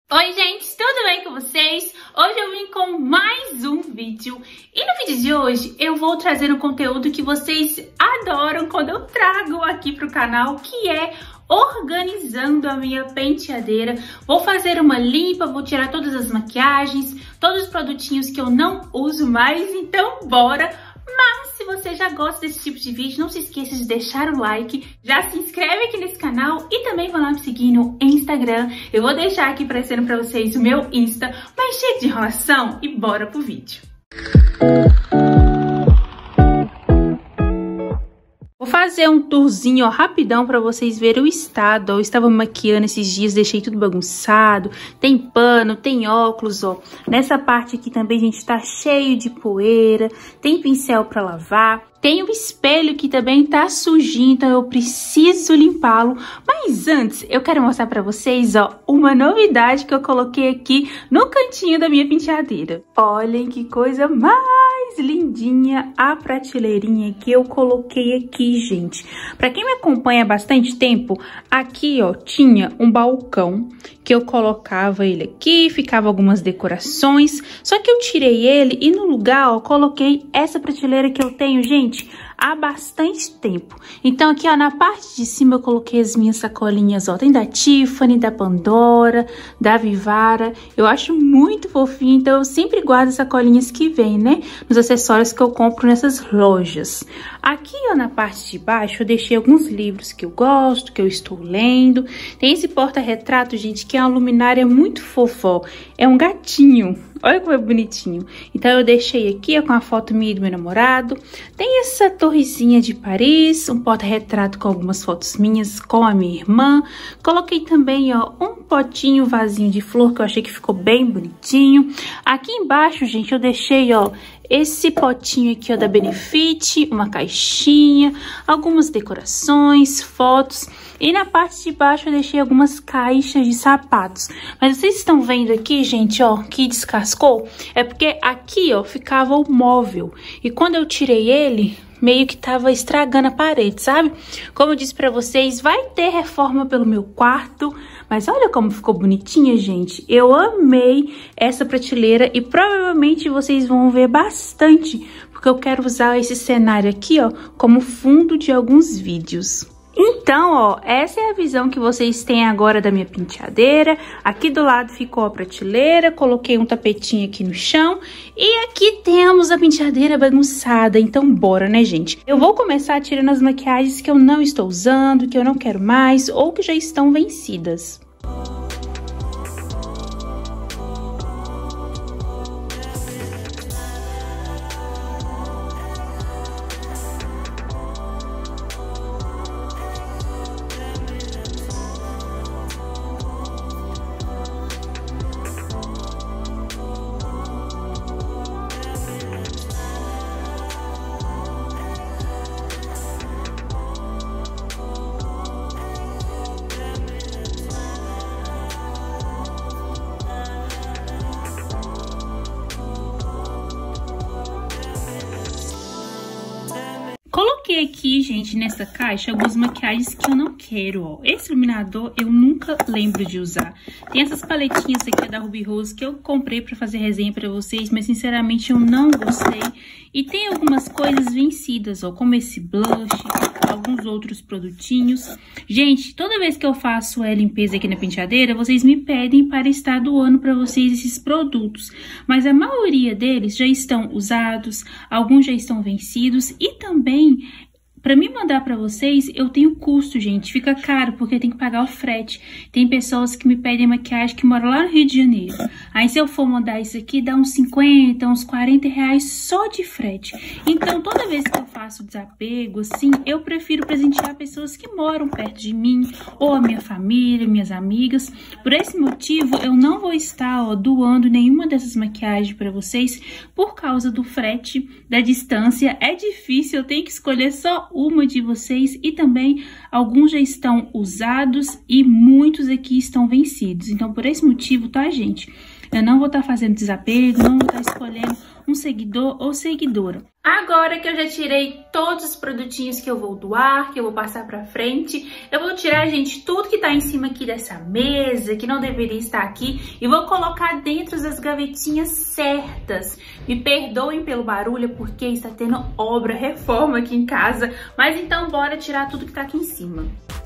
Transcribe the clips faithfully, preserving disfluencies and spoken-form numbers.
Oi gente, tudo bem com vocês? Hoje eu vim com mais um vídeo e no vídeo de hoje eu vou trazer um conteúdo que vocês adoram quando eu trago aqui pro canal, que é organizando a minha penteadeira. Vou fazer uma limpa, vou tirar todas as maquiagens, todos os produtinhos que eu não uso mais, então bora! Mas se você já gosta desse tipo de vídeo, não se esqueça de deixar o like, já se inscreve aqui nesse canal e também vai lá me seguir no Instagram. Eu vou deixar aqui aparecendo pra vocês o meu Insta, mas cheio de enrolação e bora pro vídeo. Vou fazer um tourzinho ó, rapidão pra vocês verem o estado. Ó. Eu estava maquiando esses dias, deixei tudo bagunçado. Tem pano, tem óculos, ó. Nessa parte aqui também, gente, tá cheio de poeira. Tem pincel pra lavar. Tem o espelho que também tá sujinho, então eu preciso limpá-lo. Mas antes, eu quero mostrar pra vocês, ó, uma novidade que eu coloquei aqui no cantinho da minha penteadeira. Olhem que coisa mais lindinha a prateleirinha que eu coloquei aqui, gente. Pra quem me acompanha há bastante tempo, aqui, ó, tinha um balcão que eu colocava ele aqui, ficava algumas decorações. Só que eu tirei ele e no lugar, ó, coloquei essa prateleira que eu tenho, gente, há bastante tempo. Então aqui, ó, na parte de cima eu coloquei as minhas sacolinhas, ó, tem da Tiffany, da Pandora, da Vivara. Eu acho muito fofinho, então eu sempre guardo sacolinhas que vem, né, nos acessórios que eu compro nessas lojas. Aqui, ó, na parte de baixo eu deixei alguns livros que eu gosto, que eu estou lendo. Tem esse porta-retrato, gente, que é uma luminária muito fofa, ó. É um gatinho. Olha como é bonitinho. Então eu deixei aqui, ó, com a foto minha e do meu namorado. Tem essa torrezinha de Paris, um porta-retrato com algumas fotos minhas com a minha irmã. Coloquei também, ó, um potinho vasinho de flor que eu achei que ficou bem bonitinho. Aqui embaixo, gente, eu deixei, ó, esse potinho aqui, ó, da Benefit, uma caixinha, algumas decorações, fotos. E na parte de baixo eu deixei algumas caixas de sapatos. Mas vocês estão vendo aqui, gente, ó, que descascou? É porque aqui, ó, ficava o móvel. E quando eu tirei ele, meio que tava estragando a parede, sabe? Como eu disse pra vocês, vai ter reforma pelo meu quarto. Mas olha como ficou bonitinha, gente. Eu amei essa prateleira e provavelmente vocês vão ver bastante, porque eu quero usar esse cenário aqui, ó, como fundo de alguns vídeos. Então, ó, essa é a visão que vocês têm agora da minha penteadeira. Aqui do lado ficou a prateleira, coloquei um tapetinho aqui no chão. E aqui temos a penteadeira bagunçada, então bora, né, gente? Eu vou começar tirando as maquiagens que eu não estou usando, que eu não quero mais ou que já estão vencidas. Coloquei aqui, gente, nessa caixa, algumas maquiagens que eu não quero, ó. Esse iluminador eu nunca lembro de usar. Tem essas paletinhas aqui da Ruby Rose que eu comprei pra fazer resenha pra vocês, mas sinceramente eu não gostei. E tem algumas coisas vencidas, ó, como esse blush, alguns outros produtinhos. Gente, toda vez que eu faço a limpeza aqui na penteadeira, vocês me pedem para estar doando pra vocês esses produtos. Mas a maioria deles já estão usados, alguns já estão vencidos e também para me mandar para vocês, eu tenho custo, gente. Fica caro, porque tem que pagar o frete. Tem pessoas que me pedem maquiagem que moram lá no Rio de Janeiro. Aí, se eu for mandar isso aqui, dá uns cinquenta, uns quarenta reais só de frete. Então, toda vez que eu faço desapego, assim, eu prefiro presentear pessoas que moram perto de mim, ou a minha família, minhas amigas. Por esse motivo, eu não vou estar, ó, doando nenhuma dessas maquiagens para vocês, por causa do frete, da distância. É difícil, eu tenho que escolher só uma de vocês e também alguns já estão usados e muitos aqui estão vencidos. Então, por esse motivo, tá, gente? Eu não vou estar fazendo desapego, não vou estar escolhendo um seguidor ou seguidora. Agora que eu já tirei todos os produtinhos que eu vou doar, que eu vou passar pra frente, eu vou tirar, gente, tudo que tá em cima aqui dessa mesa, que não deveria estar aqui, e vou colocar dentro das gavetinhas certas. Me perdoem pelo barulho, porque está tendo obra, reforma aqui em casa, mas então bora tirar tudo que tá aqui em cima.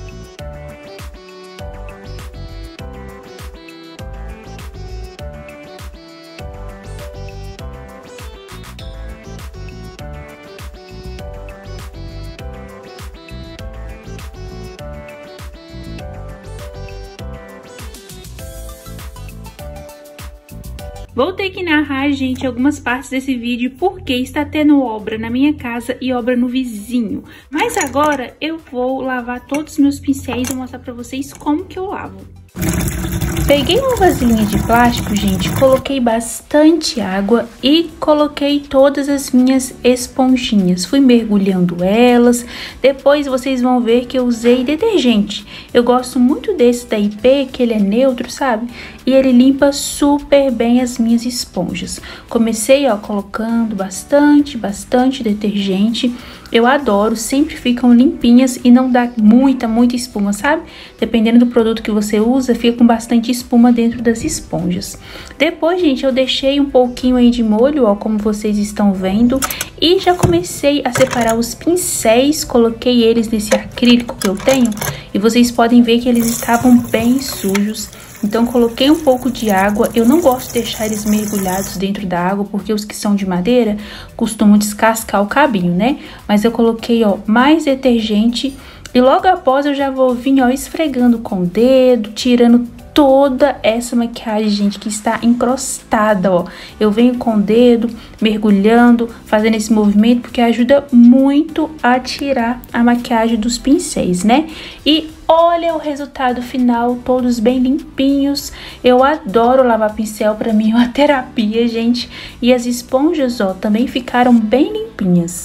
Vou ter que narrar, gente, algumas partes desse vídeo porque está tendo obra na minha casa e obra no vizinho. Mas agora eu vou lavar todos os meus pincéis e mostrar pra vocês como que eu lavo. Peguei uma vasilhinha de plástico, gente, coloquei bastante água e coloquei todas as minhas esponjinhas. Fui mergulhando elas, depois vocês vão ver que eu usei detergente. Eu gosto muito desse da I P, que ele é neutro, sabe? E ele limpa super bem as minhas esponjas. Comecei, ó, colocando bastante, bastante detergente. Eu adoro, sempre ficam limpinhas e não dá muita, muita espuma, sabe? Dependendo do produto que você usa, fica com bastante espuma dentro das esponjas. Depois, gente, eu deixei um pouquinho aí de molho, ó, como vocês estão vendo. E já comecei a separar os pincéis, coloquei eles nesse acrílico que eu tenho. E vocês podem ver que eles estavam bem sujos. Então, coloquei um pouco de água. Eu não gosto de deixar eles mergulhados dentro da água, porque os que são de madeira costumam descascar o cabinho, né? Mas eu coloquei, ó, mais detergente e logo após eu já vou vir, ó, esfregando com o dedo, tirando toda essa maquiagem, gente, que está encrostada, ó. Eu venho com o dedo, mergulhando, fazendo esse movimento, porque ajuda muito a tirar a maquiagem dos pincéis, né? E olha o resultado final, todos bem limpinhos. Eu adoro lavar pincel, pra mim é uma terapia, gente. E as esponjas, ó, também ficaram bem limpinhas.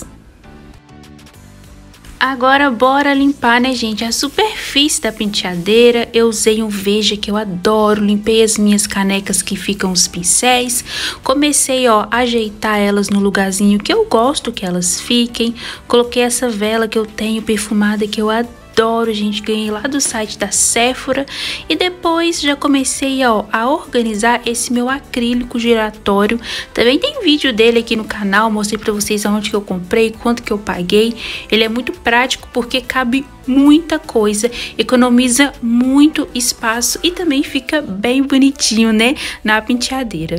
Agora bora limpar, né, gente, a superfície da penteadeira. Eu usei um Veja que eu adoro, limpei as minhas canecas que ficam os pincéis. Comecei, ó, a ajeitar elas no lugarzinho que eu gosto que elas fiquem. Coloquei essa vela que eu tenho perfumada que eu adoro. Adoro, gente, ganhei lá do site da Sephora. E depois já comecei, ó, a organizar esse meu acrílico giratório. Também tem vídeo dele aqui no canal, mostrei pra vocês aonde que eu comprei, quanto que eu paguei. Ele é muito prático porque cabe muita coisa, economiza muito espaço e também fica bem bonitinho, né, na penteadeira.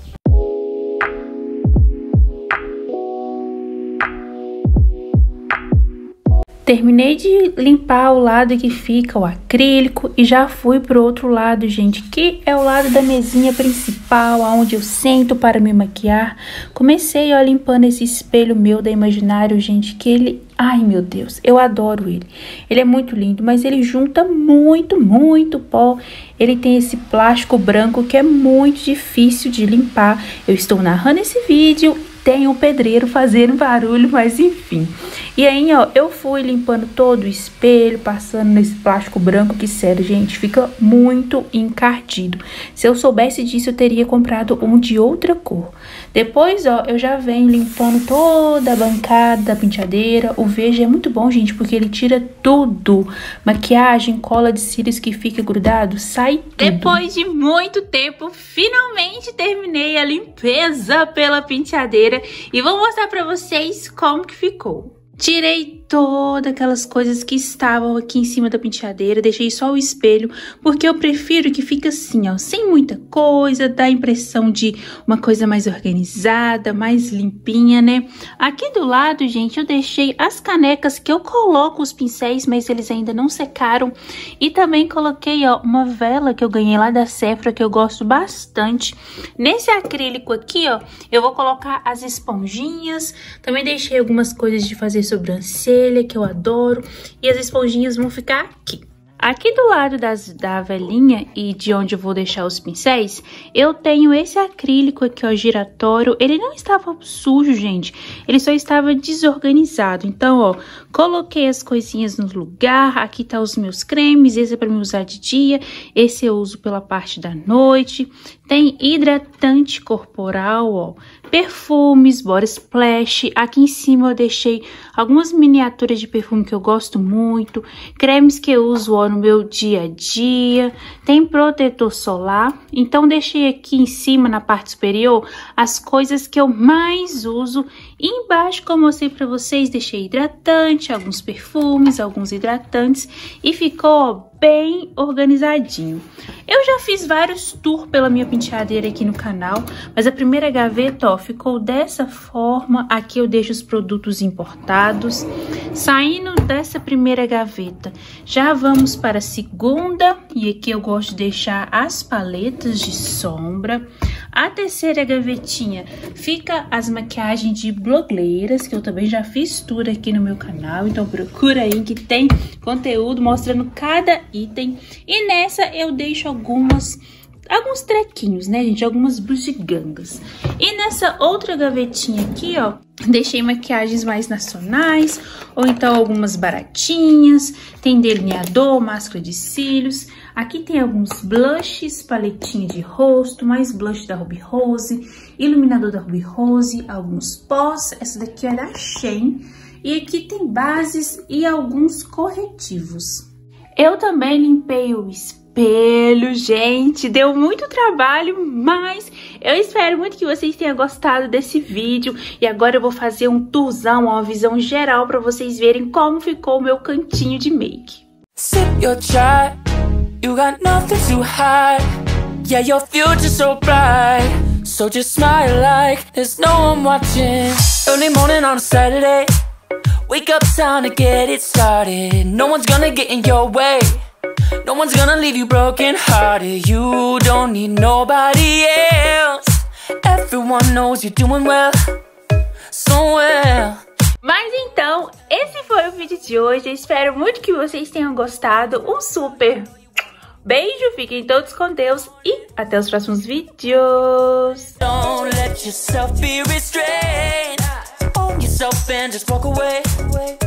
Terminei de limpar o lado que fica o acrílico e já fui pro outro lado, gente, que é o lado da mesinha principal, onde eu sento para me maquiar. Comecei, ó, limpando esse espelho meu da Imaginário, gente, que ele... Ai, meu Deus, eu adoro ele. Ele é muito lindo, mas ele junta muito, muito pó. Ele tem esse plástico branco que é muito difícil de limpar. Eu estou narrando esse vídeo, tem um pedreiro fazendo barulho, mas enfim. E aí, ó, eu fui limpando todo o espelho, passando nesse plástico branco, que sério, gente, fica muito encardido. Se eu soubesse disso, eu teria comprado um de outra cor. Depois, ó, eu já venho limpando toda a bancada da penteadeira. O Veja é muito bom, gente, porque ele tira tudo. Maquiagem, cola de cílios que fica grudado, sai tudo. Depois de muito tempo, finalmente terminei a limpeza pela penteadeira. E vou mostrar pra vocês como que ficou. Tirei todas aquelas coisas que estavam aqui em cima da penteadeira, deixei só o espelho, porque eu prefiro que fique assim, ó, sem muita coisa, dá a impressão de uma coisa mais organizada, mais limpinha, né? Aqui do lado, gente, eu deixei as canecas que eu coloco os pincéis, mas eles ainda não secaram, e também coloquei, ó, uma vela que eu ganhei lá da Sephora, que eu gosto bastante. Nesse acrílico aqui, ó, eu vou colocar as esponjinhas, também deixei algumas coisas de fazer sobrancelha, que eu adoro, e as esponjinhas vão ficar aqui. Aqui do lado das, da velinha e de onde eu vou deixar os pincéis, eu tenho esse acrílico aqui, ó, giratório. Ele não estava sujo, gente. Ele só estava desorganizado. Então, ó, coloquei as coisinhas no lugar. Aqui tá os meus cremes. Esse é para me usar de dia. Esse eu uso pela parte da noite. Tem hidratante corporal, ó. Perfumes, body splash. Aqui em cima eu deixei algumas miniaturas de perfume que eu gosto muito. Cremes que eu uso, ó, no meu dia a dia. Tem protetor solar. Então, deixei aqui em cima, na parte superior, as coisas que eu mais uso. E embaixo, como eu mostrei pra vocês, deixei hidratante, alguns perfumes, alguns hidratantes. E ficou, ó, bem organizadinho. Eu já fiz vários tours pela minha penteadeira aqui no canal, mas a primeira gaveta, ó, ficou dessa forma. Aqui eu deixo os produtos importados. Saindo dessa primeira gaveta, já vamos para a segunda, e aqui eu gosto de deixar as paletas de sombra. A terceira gavetinha fica as maquiagens de blogueiras, que eu também já fiz tour aqui no meu canal, então procura aí que tem conteúdo mostrando cada item. E nessa eu deixo algumas, alguns trequinhos, né, gente, algumas bugigangas. E nessa outra gavetinha aqui, ó, deixei maquiagens mais nacionais, ou então algumas baratinhas. Tem delineador, máscara de cílios. Aqui tem alguns blushes, paletinha de rosto, mais blush da Ruby Rose, iluminador da Ruby Rose, alguns pós. Essa daqui é da Shein. E aqui tem bases e alguns corretivos. Eu também limpei o espelho, gente. Deu muito trabalho, mas eu espero muito que vocês tenham gostado desse vídeo. E agora eu vou fazer um tourzão, uma visão geral para vocês verem como ficou o meu cantinho de make. Sip your chai, you got nothing to hide. Yeah, your future's so bright, so just smile like there's no one watching. Early morning on a Saturday, wake up, time to get it started. No one's gonna get in your way, no one's gonna leave you broken hearted. You don't need nobody else, everyone knows you're doing well, so well. Mas então, esse foi o vídeo de hoje. Eu espero muito que vocês tenham gostado. Um super beijo, fiquem todos com Deus e até os próximos vídeos. Don't let yourself be restrained, own yourself and just walk away.